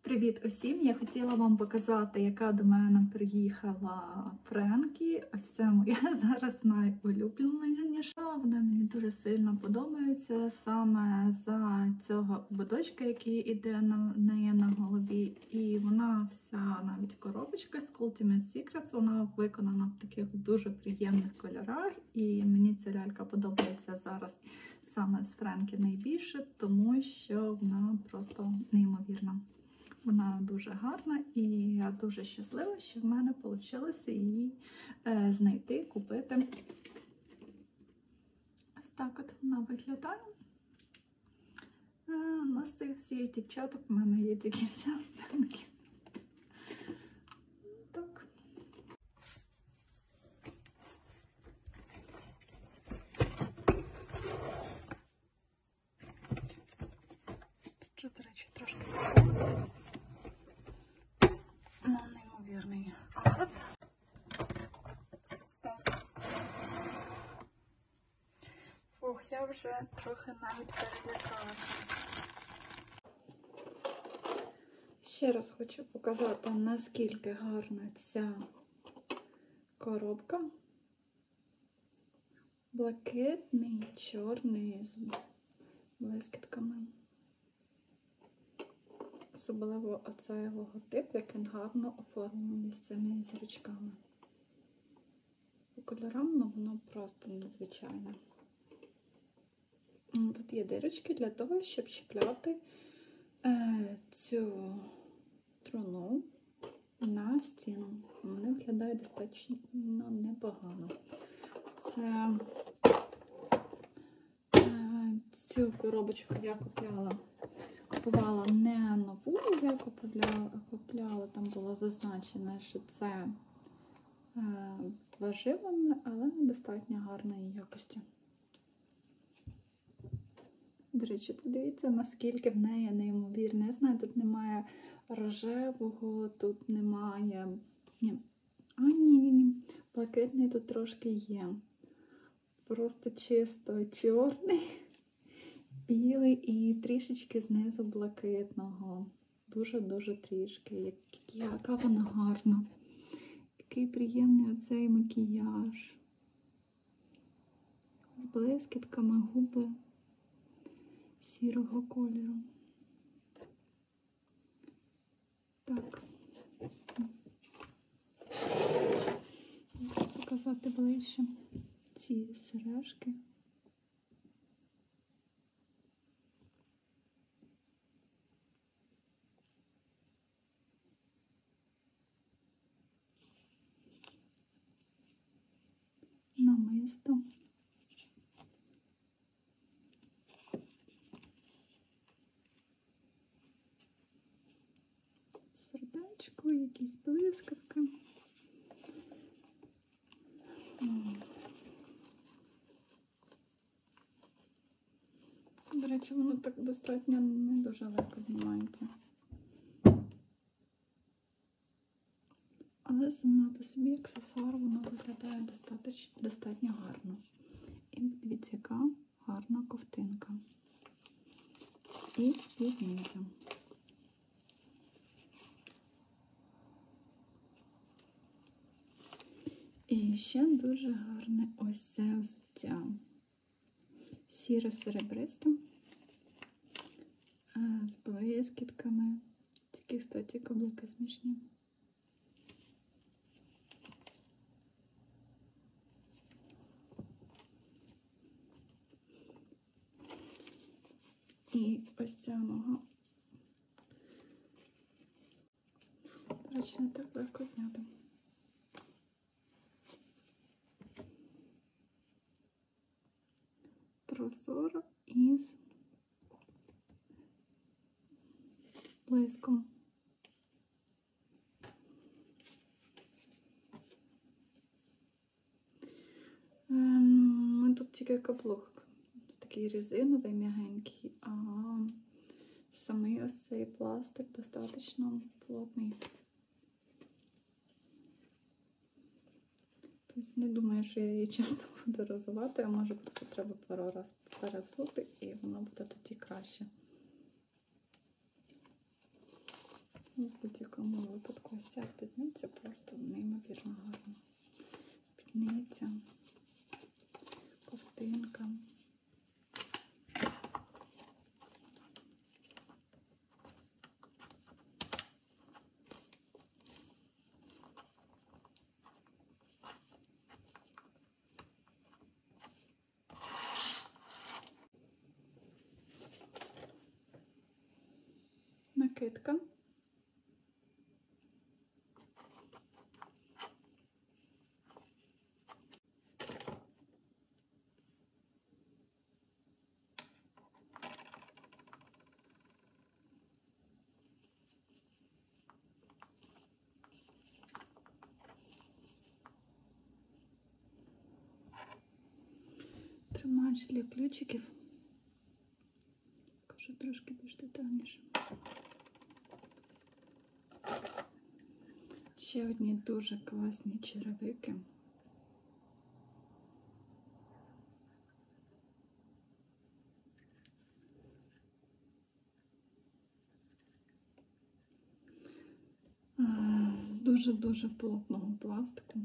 Привіт усім! Я хотіла вам показати, яка до мене приїхала Френкі. Ось це моя зараз найулюбленіша. Вона мені дуже сильно подобається саме за цього ободочка, який іде на неї на голові. І вона вся, навіть коробочка з Ultimate Secrets, вона виконана в таких дуже приємних кольорах. І мені ця лялька подобається зараз саме з Френкі найбільше, тому що вона просто неймовірна. Вона дуже гарна, і я дуже щаслива, що в мене вийшло її знайти, купити. Ось так от вона виглядає. Ну, з цих всіх дівчаток в мене є тільки ця Френкі. Так. Тут, до речі, трошки попалось. Ну, неймовірний апарат. Фух, я вже трохи навіть перелякалася. Ще раз хочу показати, наскільки гарна ця коробка. Блакитний, чорний, з блискітками. Особливо оцей логотип, як він гарно оформлений з цими зірочками. По кольорам, ну, воно просто незвичайне. Тут є дирочки для того, щоб чіпляти цю труну на стіну. Вони виглядають достатньо непогано. Цю коробочку я купувала не нову, я купляла, там було зазначено, що це важливе, але недостатньо гарної якості. До речі, подивіться, наскільки в неї неймовірне. Я знаю, тут немає рожевого, тут немає... Ні. Блакитний тут трошки є. Просто чисто чорний, білий і трішечки знизу блакитного. Дуже-дуже трішки. Яка вона гарна. Який приємний оцей макіяж. З блискітками, губи сірого кольору. Так. Можу показати ближче ці сережки. Намисто. Сердечко, якісь блискавки. До речі, воно так достатньо не дуже легко знімається. Але сама по собі аксесуар, воно виглядає достатньо гарно. І дивіться, яка гарна ковтинка. І спідниця. І ще дуже гарне ось це взуття. Сіре-серебристе. З блискітками. Такі, кстати, каблуки смішні. І ось ця нога. До речі, не так легко зняти. Прозоро із блиском. Тут тільки каблук. Такий резиновий, м'ягенький, а самий ось цей пластик достатньо плотний. Тобто не думаю, що я її часто буду розувати, а може просто треба пару разів перевзути і воно буде тоді краще. В будь-якому випадку ось ця спідниця просто неймовірно гарна. Спідниця, ковтинка. Накидка. Тримач для ключиків. Покажу трошки більш детальніше. Ще одні дуже класні черевики. З дуже-дуже плотного пластику.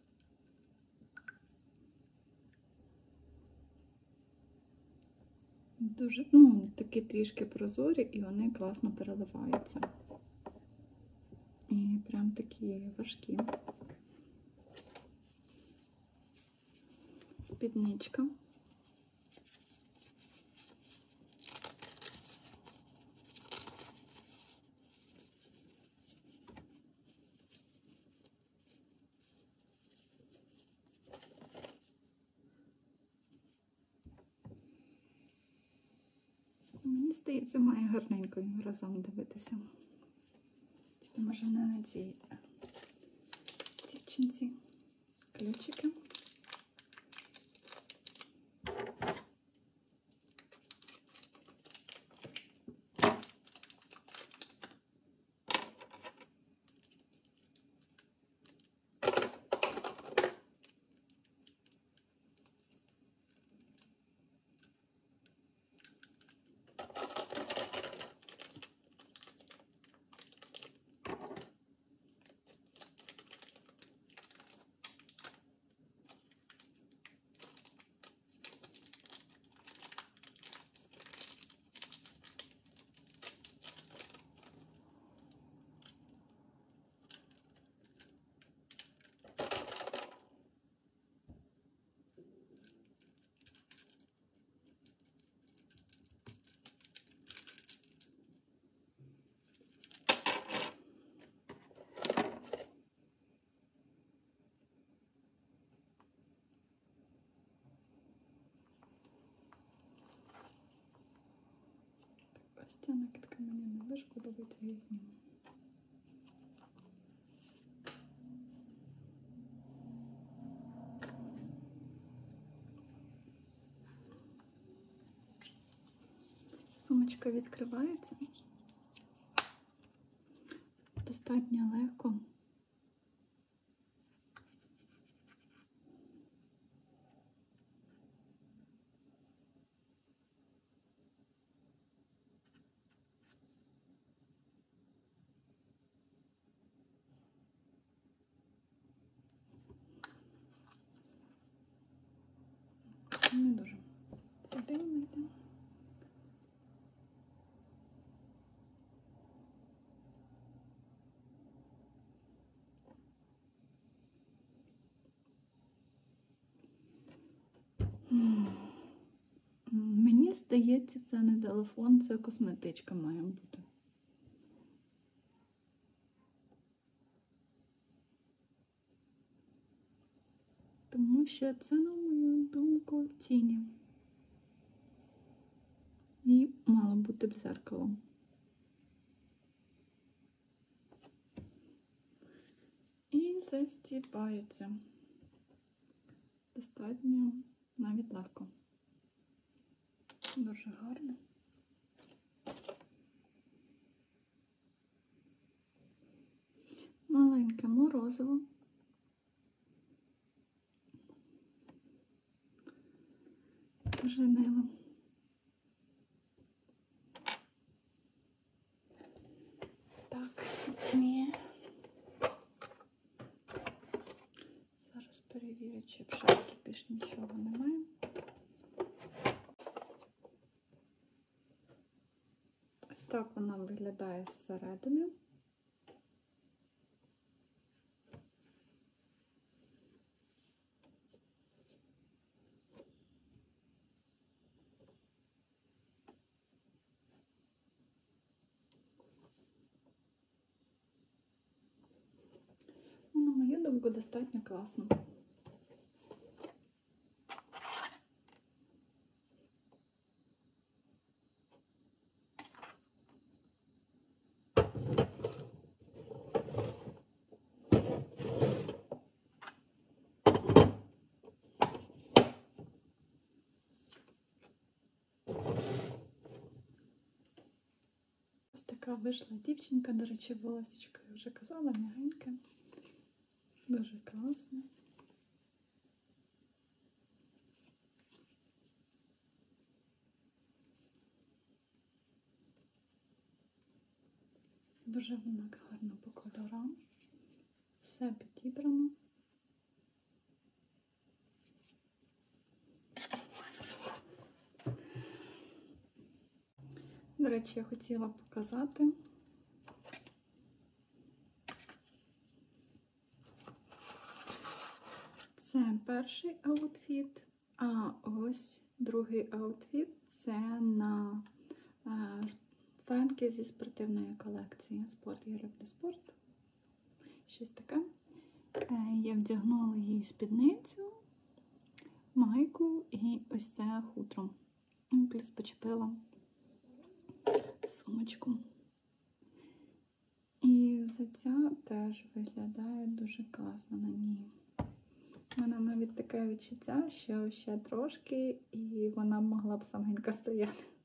Дуже, такі трішки прозорі, і вони класно переливаються. І прям такі важкі. Спідничка. Мені здається, має гарненько разом дивитися. Тільки може не на цій дівчинці. Ключики. Ось ця накидка мені не дуже подобається, я зніму. Сумочка відкривається достатньо легко. Не дуже. Сюди ми йдемо. Мені здається, це не телефон, це косметичка має бути. Тому що це, на мою думку, в тіні. І мало бути б зеркалом. І застібається. Достатньо навіть легко. Дуже гарно. Маленьке морозиво. Дуже мило. Так, Ні. Зараз перевірю, чи в шапці більш нічого немає. Ось так вона виглядає зсередини. На мою думку, достатньо класно. Ось така вийшла дівчинка, до речі, волосечко, я вже казала, м'ягеньке. Дуже класне. Дуже вона гарно по кольорам. Все підібрано. До речі, я хотіла показати. Це перший аутфіт, а ось другий аутфіт – це на френки зі спортивної колекції. Спорт, я люблю спорт. Щось таке. Я вдягнула їй спідницю, майку і ось це хутро. Плюс почепила сумочку. І взуття теж виглядає дуже класно на ній. У мене навіть таке відчуття, що ще трошки, і вона могла б саменька стояти.